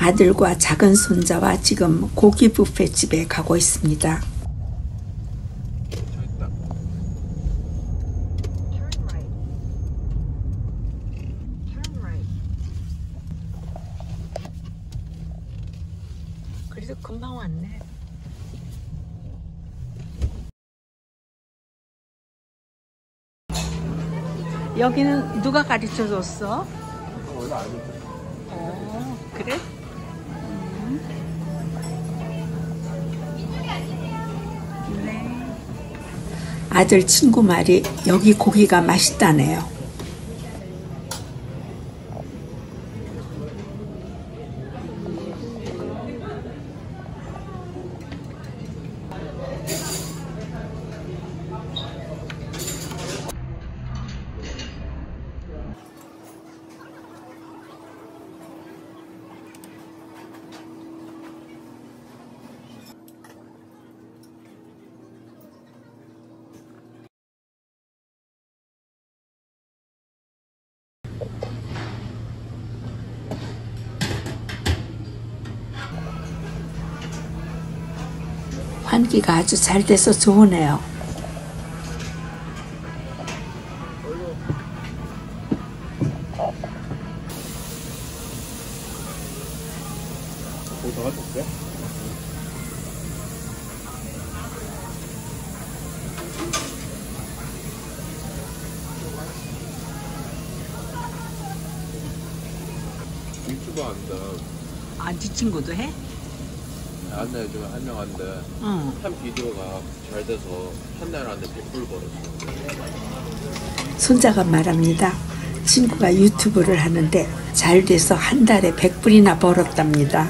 아들과 작은 손자와 지금 고기 뷔페 집에 가고 있습니다. 그래도 금방 왔네. 여기는 누가 가르쳐 줬어? 그래? 네. 아들 친구 말이 여기 고기가 맛있다네요. 환기가 아주 잘 돼서 좋으네요. 더 가져올게. 유튜버 한다. 아, 네 친구도 해? 안내 중에 한 명 한데 한 비디오가 잘 돼서 한 달 안에 100불 벌었어. 손자가 말합니다. 친구가 유튜브를 하는데 잘 돼서 한 달에 100불이나 벌었답니다.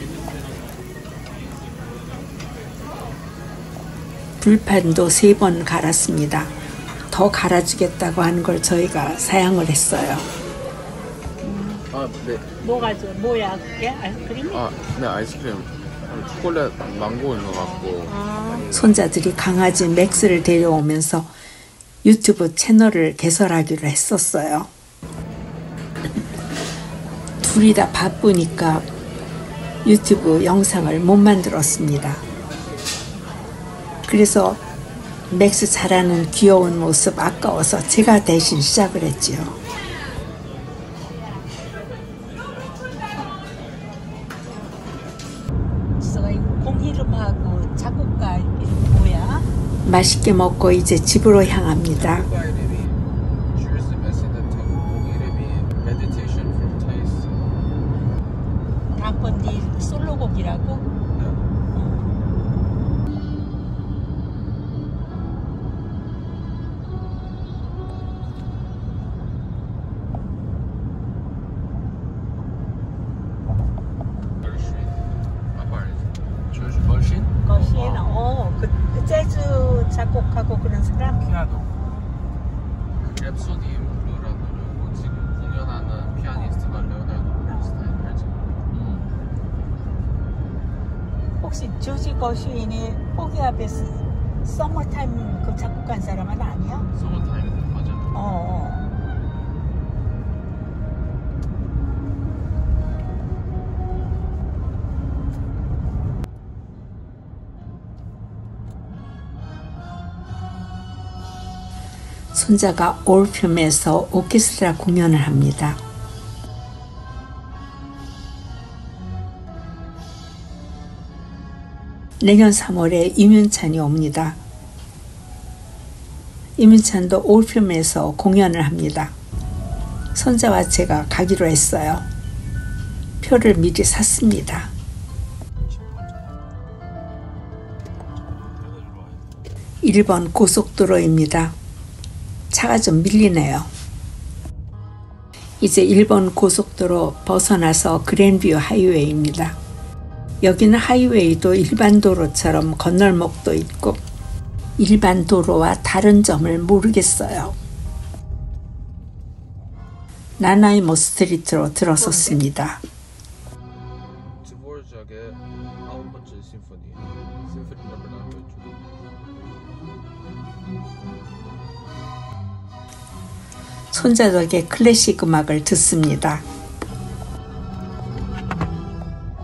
불판도 3번 갈았습니다. 더 갈아주겠다고 하는 걸 저희가 사양을 했어요. 아, 네. 뭐가 죠 뭐야 그게? 아이스크림이? 아, 네, 아이스크림. 초콜릿 망고인 것 같고. 손자들이 강아지 맥스를 데려오면서 유튜브 채널을 개설하기로 했었어요. 둘이 다 바쁘니까 유튜브 영상을 못 만들었습니다. 그래서 맥스 자라는 귀여운 모습 아까워서 제가 대신 시작을 했지요. 공이름하고 작곡가 이름 뭐야? 맛있게 먹고 이제 집으로 향합니다. 다음번 네 솔로곡이라고? 그 재즈 작곡하고 그런 사람? 피아노. 랩소디 인 블루라는 노래고 지금 공연하는 피아니스트가 레오나르도 버ern스타인. 혹시 조지 거슈인이 포기아베스 서머타임 그 작곡한 사람은 아니야? 서머타임 맞아. 손자가 올피움에서 오케스트라 공연을 합니다. 내년 3월에 임윤찬이 옵니다. 임윤찬도 올피움에서 공연을 합니다. 손자와 제가 가기로 했어요. 표를 미리 샀습니다. 1번 고속도로입니다. 차가 좀 밀리네요. 이제 1번 고속도로 벗어나서 그랜뷰 하이웨이입니다. 여기는 하이웨이도 일반 도로처럼 건널목도 있고 일반 도로와 다른 점을 모르겠어요. 나나이모 스트리트로 들어섰습니다. 드보르작의 9번째 심포니 넘버 9. 손자덕의 클래식 음악을 듣습니다.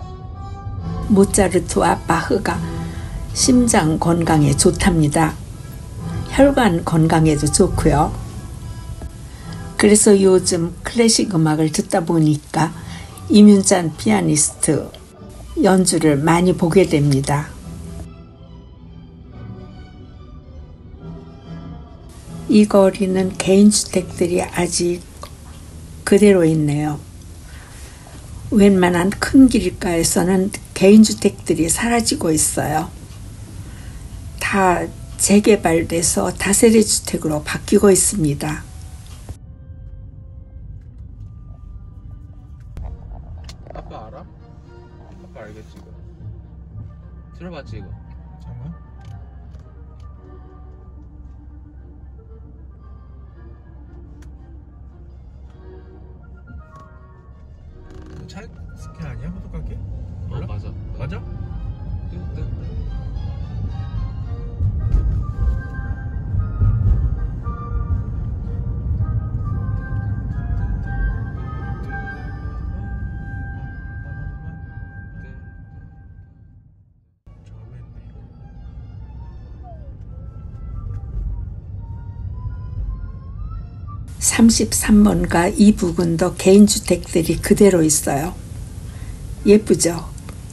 모차르트와 바흐가 심장 건강에 좋답니다. 혈관 건강에도 좋고요. 그래서 요즘 클래식 음악을 듣다 보니까 이문찬 피아니스트 연주를 많이 보게 됩니다. 이 거리는 개인주택들이 아직 그대로 있네요. 웬만한 큰 길가에서는 개인주택들이 사라지고 있어요. 다 재개발돼서 다세대 주택으로 바뀌고 있습니다. 아빠 알아? 아빠 알겠지 이거. 들어봤지 이거. 잠깐. 찰스키 아니야? 호두까기? 몰라? 맞아. 맞아? 뜨. 삼십삼 번가 이 부근도 개인주택들이 그대로 있어요. 예쁘죠?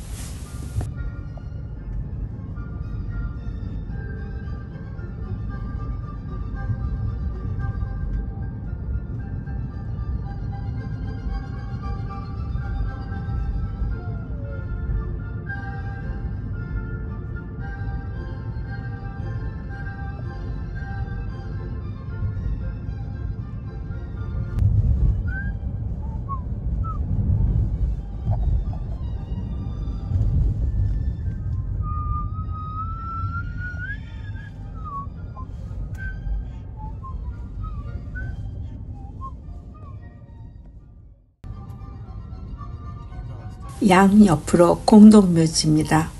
양옆으로 공동묘지입니다.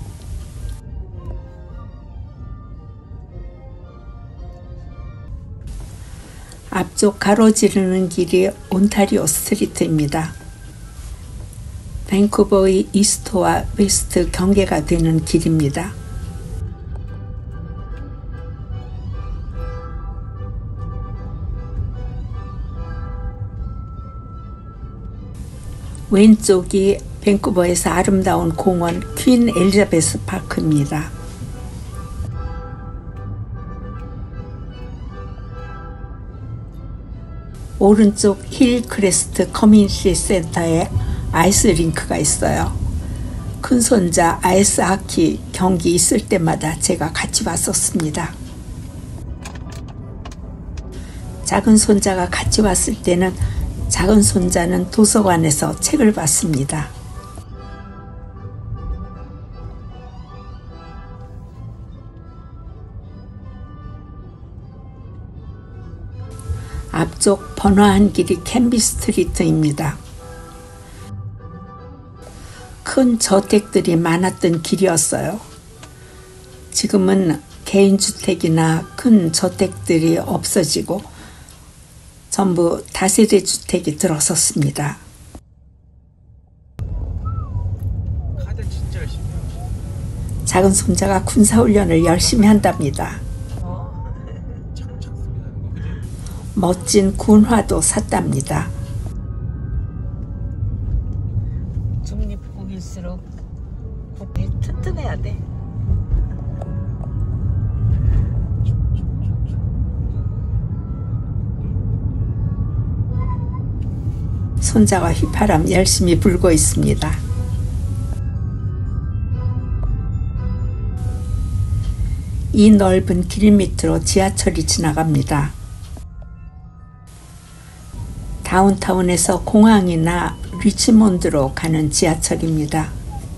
앞쪽 가로지르는 길이 온타리오 스트리트입니다. 밴쿠버의 이스트와 웨스트 경계가 되는 길입니다. 왼쪽이 밴쿠버에서 아름다운 공원 퀸 엘리자베스 파크입니다. 오른쪽 힐크레스트 커뮤니티 센터에 아이스 링크가 있어요. 큰손자 아이스 하키 경기 있을 때마다 제가 같이 왔었습니다. 작은 손자가 같이 왔을 때는 작은 손자는 도서관에서 책을 봤습니다. 앞쪽 번화한 길이 캔비 스트리트입니다. 큰 저택들이 많았던 길이었어요. 지금은 개인주택이나 큰 저택들이 없어지고 전부 다세대 주택이 들어섰습니다. 카드 진짜 열심히 해. 작은 손자가 군사훈련을 열심히 한답니다. 착착 소리 나는 거 그지? 멋진 군화도 샀답니다. 중립국일수록 국이 튼튼해야 돼. 손자가 휘파람 열심히 불고 있습니다. 이 넓은 길 밑으로 지하철이 지나갑니다. 다운타운에서 공항이나 리치몬드로 가는 지하철입니다.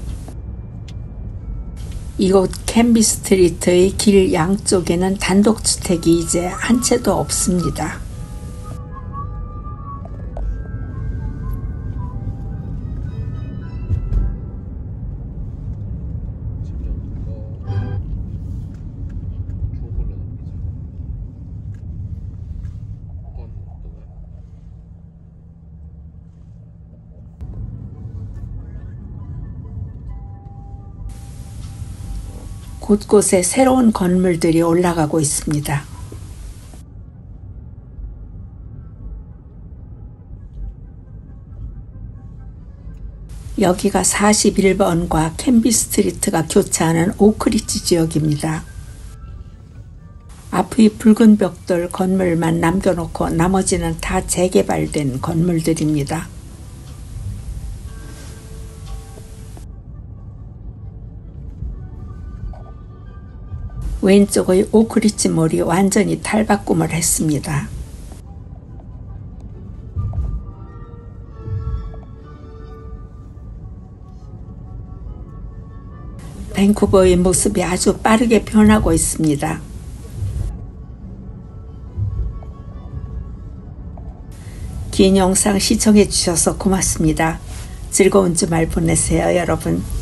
이곳 캔비 스트리트의 길 양쪽에는 단독주택이 이제 한 채도 없습니다. 곳곳에 새로운 건물들이 올라가고 있습니다. 여기가 41번과 캔비 스트리트가 교차하는 오크리지 지역입니다. 앞의 붉은 벽돌 건물만 남겨놓고 나머지는 다 재개발된 건물들입니다. 왼쪽의 오크리지 몰이 완전히 탈바꿈을 했습니다. 밴쿠버의 모습이 아주 빠르게 변하고 있습니다. 긴 영상 시청해 주셔서 고맙습니다. 즐거운 주말 보내세요, 여러분.